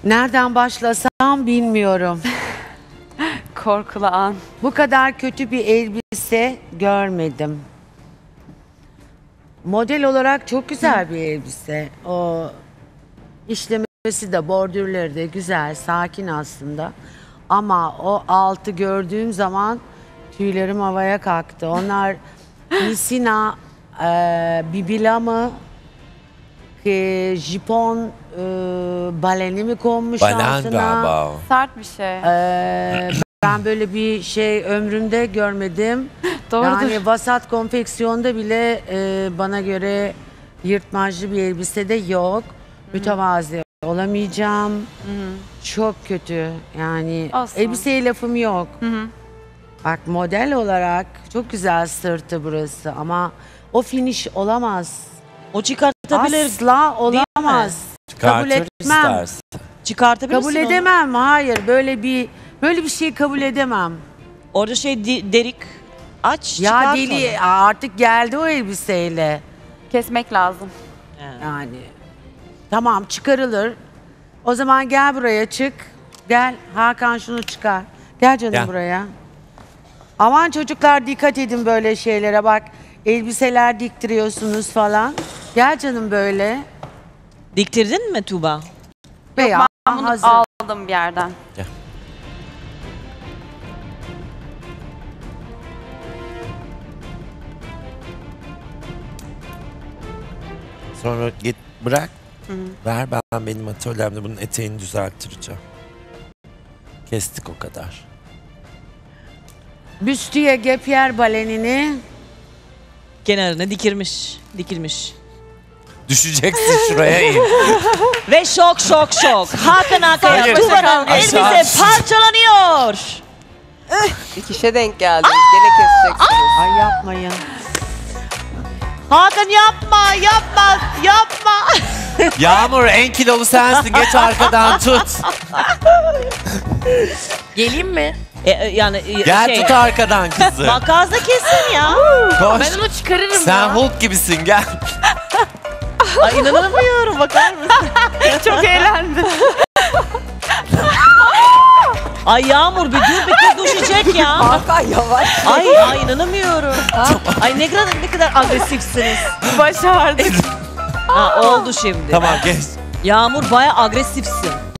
Nereden başlasam bilmiyorum. Korkulu an. Bu kadar kötü bir elbise görmedim. Model olarak çok güzel bir elbise. O işlemesi de, bordürleri de güzel, sakin aslında. Ama o altı gördüğüm zaman tüylerim havaya kalktı. Onlar misina, bibila mı, jipon, baleni mi konmuş Balen altına? galiba o. Sert bir şey. Ben böyle bir şey ömrümde görmedim. Doğrudur. Yani vasat konfeksiyonda bile bana göre yırtmaclı bir elbise de yok. Mütevazi olamayacağım. Çok kötü. Yani Olsun. elbiseye lafım yok. Bak model olarak çok güzel sırtı burası ama o finish olamaz. O çıkartabilir. Asla olamaz. Kabul Çıkartır etmem. istersen. Çıkartabilirsin Kabul onu. edemem. Hayır. Böyle bir şey kabul edemem. Orada şey derik aç Ya çıkart deli onu. artık geldi o elbiseyle. Kesmek lazım. Yani tamam çıkarılır. O zaman gel buraya çık. Gel Hakan şunu çıkar. Gel canım Gel. buraya. Aman çocuklar dikkat edin böyle şeylere bak. Elbiseler diktiriyorsunuz falan. Gel canım böyle. Diktirdin mi Tuğba? Veya Ben bunu hazır. aldım bir yerden. Sonra git bırak. Ver ben benim atölyemde bunun eteğini düzelttireceğim. Kestik o kadar. Büstüye Gepyer balenini Kenarına dikilmiş. Düşeceksin şuraya in. Ve şok. Hakan Akaya Hayır. Tuğba'nın Aşağı. elbise parçalanıyor. Dikişe denk geldiniz. Gene keseceksiniz. ay yapmayın. Hakan yapma. Yağmur en kilolu sensin. Geç arkadan tut. Geleyim mi? Gel tut arkadan kızı. Makasla kesin ya. Koş. Ben onu çıkarırım Sen ya. Hulk gibisin gel. Ay inanamıyorum bakar mısın? Çok eğlendim. Ay Yağmur bir dur bir kız düşecek ya. Hakan yavaş. Ay inanamıyorum. Ay ne kadar agresifsiniz. Başardık. Ha oldu şimdi. Tamam geç. Yağmur baya agresifsin.